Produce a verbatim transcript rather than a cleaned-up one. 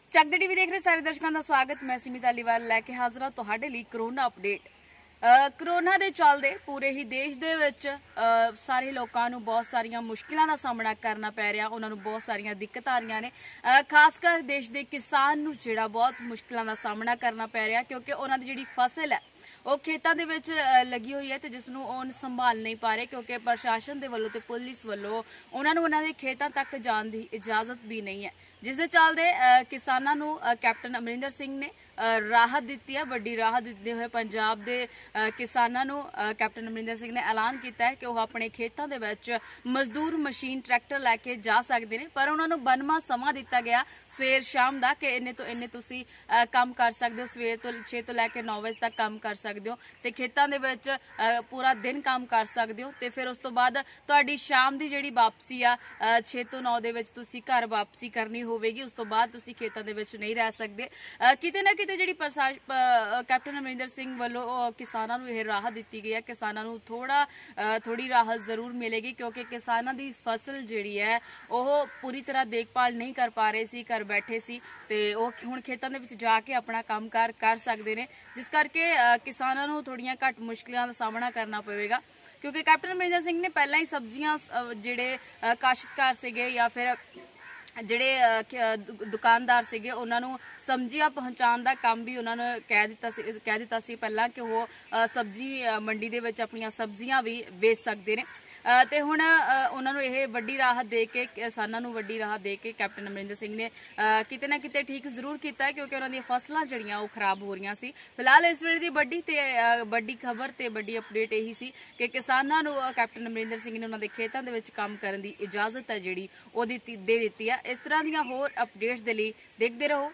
ਚੱਕ ਦੇ ਟੀਵੀ ਦੇਖ ਰਹੇ ਸਾਰੇ ਦਰਸ਼ਕਾਂ ਦਾ ਸਵਾਗਤ। मैं सिमी धालीवाल लैके हाजिर हाँ तुहाडे लई कोरोना अपडेट। कोरोना के चलते पूरे ही देश दे विच सारे लोगों को बहुत सारिया मुश्किलों का सामना करना पै रहा, उन्होंने बहुत सारिया दिक्कत आ रही ने। खासकर देश के किसान नूं जिहड़ा बहुत मुश्किलों का सामना करना पै रहा, क्योंकि उन्होंने जिहड़ी फसल है वो खेतों के विच लगी हुई है तो जिसनों उन संभाल नहीं पा रहे, क्योंकि प्रशासन के वलों ते पुलिस वलों उन्होंने उन्होंने खेतों तक जाने की इजाजत भी नहीं है, जिस दे चलते किसानों नूं कैप्टन अमरिंदर सिंह ने राहत दी है। वड्डी राहत दिते हुए पंजाब के किसानों नूं कैप्टन अमरिंदर सिंह ने ऐलान किया है कि वह अपने खेतों के विच मजदूर मशीन ट्रैक्टर लैके जा सकते हैं, पर उन्होंने बनवा समा दिता गया सवेर शाम का कि इन्ने तो इन्ने तुसीं काम कर सकते हो, सवेर तो छे तो लैके नौ बजे तक काम कर सकते हो तो खेतों के विच पूरा दिन काम कर सकते हो। तो फिर उस तो बाद तुहाडी शाम की जिहड़ी वापसी आ छे तो नौ दे विच तुसीं घर वापसी करनी होवेगी, उस तो बाद तुसीं खेतों के विच नहीं रह सकते। किते ना किते जिहड़ी कैप्टन अमरिंदर सिंह वालों किसानों नूं यह राहत दी गई है, किसानों नूं थोड़ा थोड़ी राहत जरूर मिलेगी, क्योंकि किसानों की फसल जिहड़ी है वह पूरी तरह देखभाल नहीं कर पा रहे सी, घर बैठे सी ते ओह हुण खेतों दे विच जाके अपना काम कार कर सकते हैं, जिस करके किसानों नूं थोड़ियां घट मुश्किलों का सामना करना पवेगा। क्योंकि कैप्टन अमरिंदर सिंह ने पहला ही सब्जियां जिहड़े काश्तकार सीगे या फिर ਜਿਹੜੇ दुकानदार ਸੀਗੇ ਉਹਨਾਂ ਨੂੰ ਸਬਜ਼ੀਆਂ ਪਹੁੰਚਾਉਣ ਦਾ ਕੰਮ ਵੀ ਉਹਨਾਂ ਨੇ ਕਹਿ ਦਿੱਤਾ ਸੀ ਕਹਿ ਦਿੱਤਾ ਸੀ ਪਹਿਲਾਂ ਕਿ ਉਹ ਸਬਜ਼ੀ ਮੰਡੀ ਦੇ ਵਿੱਚ ਆਪਣੀਆਂ ਸਬਜ਼ੀਆਂ ਵੀ ਵੇਚ ਸਕਦੇ ਨੇ। ਤੇ ਹੁਣ ਉਹਨਾਂ ਨੂੰ ਇਹ ਵੱਡੀ ਰਾਹਤ ਦੇ ਕੇ ਕਿਸਾਨਾਂ ਨੂੰ ਵੱਡੀ ਰਾਹਤ ਦੇ ਕੇ ਕੈਪਟਨ ਅਮਰਿੰਦਰ ਸਿੰਘ ਨੇ ਕਿਤੇ ਨਾ ਕਿਤੇ ਠੀਕ ਜ਼ਰੂਰ ਕੀਤਾ ਹੈ, क्योंकि ਉਹਨਾਂ ਦੀਆਂ ਫਸਲਾਂ ਜਿਹੜੀਆਂ ਉਹ ਖਰਾਬ ਹੋ ਰਹੀਆਂ ਸੀ। ਫਿਲਹਾਲ ਇਸ ਵੇਲੇ ਦੀ ਵੱਡੀ ਤੇ ਵੱਡੀ ਖਬਰ ਤੇ ਵੱਡੀ ਅਪਡੇਟ ਇਹੀ ਸੀ ਕਿ ਕਿਸਾਨਾਂ ਨੂੰ ਕੈਪਟਨ ਅਮਰਿੰਦਰ ਸਿੰਘ ਨੇ ਉਹਨਾਂ ਦੇ ਖੇਤਾਂ ਦੇ ਵਿੱਚ ਕੰਮ ਕਰਨ ਦੀ ਇਜਾਜ਼ਤ ਹੈ ਜਿਹੜੀ ਉਹ ਦਿੱਤੀ ਦੇ ਦਿੱਤੀ ਹੈ। ਇਸ ਤਰ੍ਹਾਂ ਦੀਆਂ ਹੋਰ ਅਪਡੇਟਸ ਦੇ ਲਈ ਦੇਖਦੇ ਰਹੋ